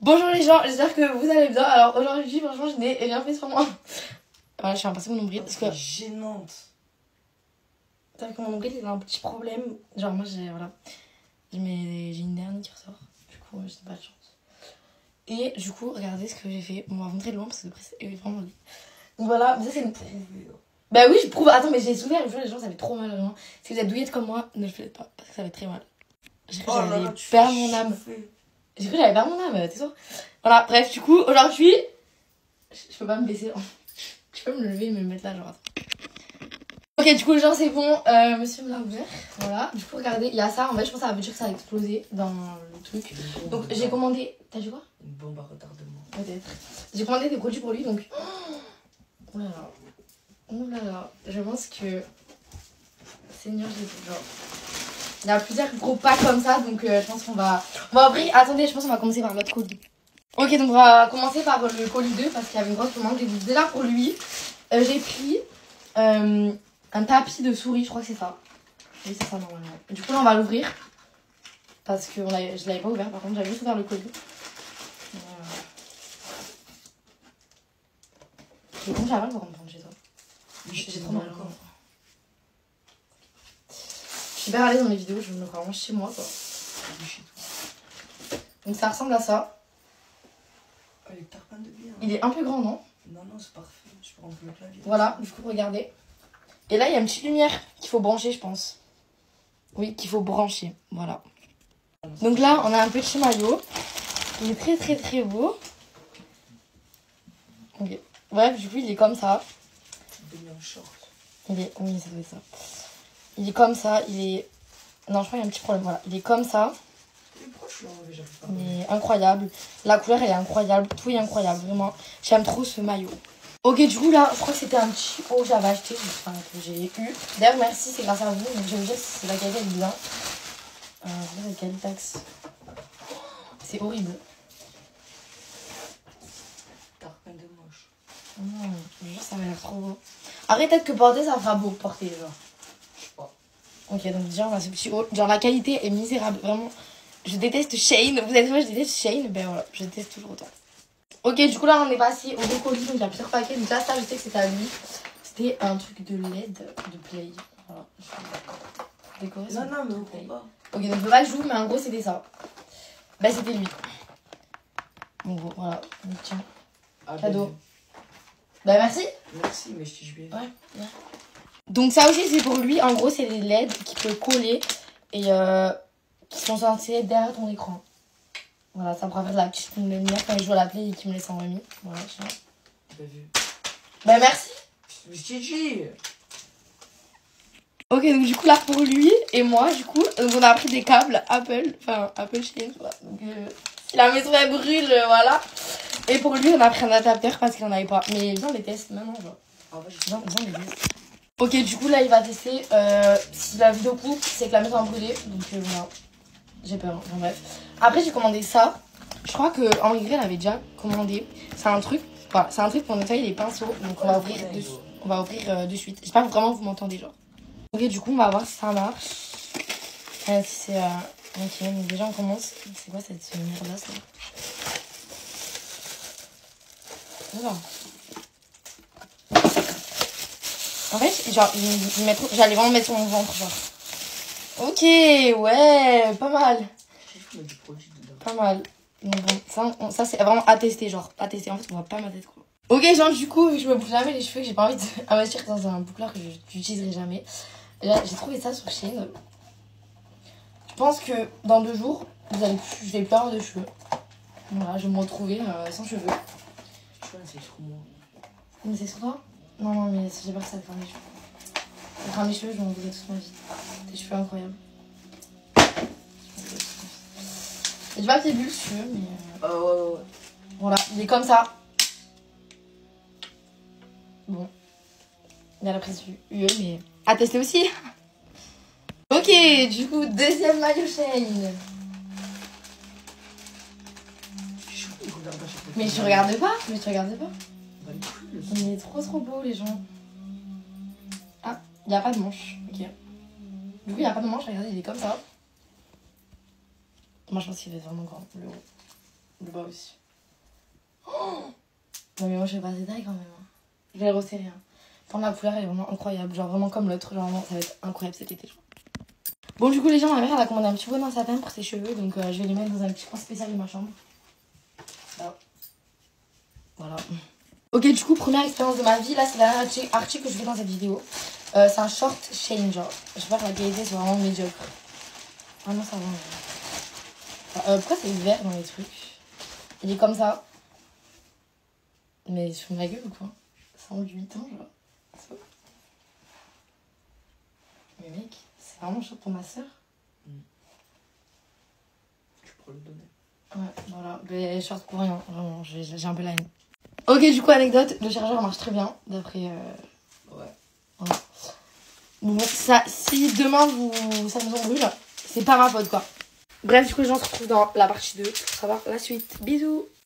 Bonjour les gens, j'espère que vous allez bien. Alors aujourd'hui, franchement, je n'ai rien fait sur moi. Voilà, je suis un passer mon nombril parce que... gênante. T'as vu que mon nombril, il a un petit problème. Genre moi, j'ai une dernière qui ressort. Du coup, j'ai pas de chance. Et du coup, regardez ce que j'ai fait. On va montrer de loin parce que c'est vraiment joli. Donc voilà, mais ça c'est une... Bah oui, je prouve. Attends, mais j'ai souvenir, les gens, ça fait trop mal vraiment. Si vous êtes douillette comme moi, ne le faites pas parce que ça fait très mal. J'ai cru que j'allais perdre mon âme. J'ai cru que j'allais perdre mon âme, t'es sûr? Voilà, bref, du coup, aujourd'hui, je peux pas me baisser. Je peux me lever et me mettre là, genre, attends. Ok, du coup, genre, c'est bon, monsieur me l'a ouvert. Voilà, du coup, regardez, il y a ça. En fait, je pense que ça veut dire que ça a explosé dans le truc. Donc, j'ai commandé. T'as dit quoi? Une bombe à retardement. Peut-être. J'ai commandé des produits pour lui, donc. Oh là là. Oh là là. Je pense que. Seigneur Jésus, genre. Il y a plusieurs gros packs comme ça, donc je pense qu'on va ouvrir. Attendez, je pense qu'on va commencer par l'autre colis. Ok, donc on va commencer par le colis 2 parce qu'il y avait une grosse commande. J'ai dit déjà pour lui, j'ai pris un tapis de souris, je crois que c'est ça. Oui, c'est ça normalement. Et du coup, là, on va l'ouvrir parce que je l'avais pas ouvert, par contre, j'avais juste ouvert le colis. J'ai bon, j'ai mal pour comprendre chez toi. J'ai trop mal. Je suis hyper à l'aise dans mes vidéos, je me mets vraiment chez moi quoi. Donc ça ressemble à ça. Il est un peu grand, non? Non, non, c'est parfait. Je peux remplir le clavier. Voilà, du coup, regardez. Et là, il y a une petite lumière qu'il faut brancher, je pense. Oui, qu'il faut brancher. Voilà. Donc là, on a un petit maillot. Il est très, très, très beau. Ok. Bref, du coup, il est comme ça. Il est... Oui, ça doit être ça. Il est comme ça. Il est... Non, je crois qu'il y a un petit problème. Voilà. Il est comme ça. Il est incroyable. La couleur, elle est incroyable. Tout est incroyable, vraiment. J'aime trop ce maillot. Ok, du coup, là, je crois que c'était un petit haut que j'avais acheté. Enfin, que j'ai eu. D'ailleurs, merci, c'est grâce à vous. Donc, je vais vous dire si la qualité est bien. La Qualitax. C'est horrible. Tarpin de moche. Non, je jure, ça m'a l'air trop beau. Après, peut-être que porter, ça fera beau porter, genre. Je sais pas. Ok, donc déjà, on a ce petit haut. Genre, la qualité est misérable. Vraiment, je déteste Shein. Vous êtes moi, je déteste Shein. Ben voilà, je déteste toujours autant. Ok, du coup, là, on est passé au décolis. Donc, il y a plusieurs paquets. Donc, là, ça, je sais que c'était à lui. C'était un truc de LED de Play. Voilà. Décorer. Non, non, mais on peut pas. Ok, donc, je peux pas le jouer, mais en gros, c'était ça. Bah, c'était lui. En gros, voilà. Donc, tiens. Ah, Cadeau. Bah, merci. Merci, mais je t'ai joué. Ouais. Donc, ça aussi, c'est pour lui. En gros, c'est les LED qui peuvent coller et qui sont censés être derrière ton écran. Voilà, ça pourra faire de la petite lumière quand il joue à la play et qu'il me laisse en remis. Voilà, tiens. T'as vu? Bah, merci. Mais je t'ai dit. Ok, donc du coup, là, pour lui et moi, du coup, on a pris des câbles Apple, enfin, Apple Shein, voilà. Donc, si la maison, elle brûle, voilà. Et pour lui, on a pris un adaptateur parce qu'il n'en avait pas. Mais viens, on les teste maintenant, genre. Ah ouais, Viens, les teste. Ok, du coup, là, il va tester. Si la vidéo coupe, c'est que la maison a brûlé. Donc, voilà. J'ai peur, hein. Bon, bref. Après, j'ai commandé ça. Je crois que Henri Grey l'avait déjà commandé. C'est un truc, voilà, c'est un truc pour nettoyer les pinceaux. Donc, on va ouvrir de suite. J'espère que vraiment vous m'entendez, genre. Ok, du coup, on va voir si ça marche. Si c'est... Ok, donc déjà, on commence. C'est quoi cette merde-là, ça? Oula. En fait, genre, j'allais vraiment mettre sur mon ventre, genre. Ok, ouais, pas mal. Pas mal. Donc bon, ça c'est vraiment à tester, genre. À tester, en fait, on voit pas ma tête, quoi. Ok, genre, du coup, je me bouge jamais les cheveux, que j'ai pas envie d'investir dans un boucleur que j'utiliserai jamais. J'ai trouvé ça sur Shein. Je pense que dans 2 jours, je vais plus avoir de cheveux. Voilà, je vais me retrouver sans cheveux. C'est sur moi. Mais c'est sur toi? Non, non, mais j'ai peur que ça te crame les cheveux. Ça crame les cheveux, je vais en bouger toute ma vie. Tes cheveux incroyables. Et du papier bulle, si tu veux, mais. Ouais. Voilà, il est comme ça. Bon. Il a la prise UE, mais. À tester aussi. Ok, du coup, deuxième maillot Shein. Mais je regarde pas. Il est trop beau, les gens. Ah, il n'y a pas de manche. Ok. Du coup, il n'y a pas de manche. Regardez, il est comme ça. Moi, je pense qu'il va être vraiment grand, le haut. Le bas aussi. Oh non mais moi je fais pas ces tailles quand même. Je vais les resserrer. Hein. Enfin, la couleur elle est vraiment incroyable. Genre vraiment comme l'autre. Genre vraiment ça va être incroyable cet été. Genre. Bon du coup les gens, ma mère elle a commandé un petit bonnet en satin pour ses cheveux. Donc je vais les mettre dans un petit coin spécial de ma chambre. Voilà. Ok du coup première expérience de ma vie. Là c'est la article que je fais dans cette vidéo. C'est un short Shein genre. J'espère que la qualité c'est vraiment médiocre. Ah non ça va. Pourquoi c'est vert dans les trucs? Il est comme ça. Mais sur ma gueule ou quoi? Ça a 8 ans genre. Ça. Mais mec, c'est vraiment chaud pour ma soeur. Tu pourrais le donner. Ouais, voilà. Mais short pour rien. Vraiment, j'ai un peu la haine. Ok, du coup, anecdote. Le chargeur marche très bien. D'après. Ouais. Voilà. Bon, ça, si demain ça vous en brûle, c'est pas ma faute quoi. Bref, du coup, les gens se retrouvent dans la partie 2 pour savoir la suite. Bisous!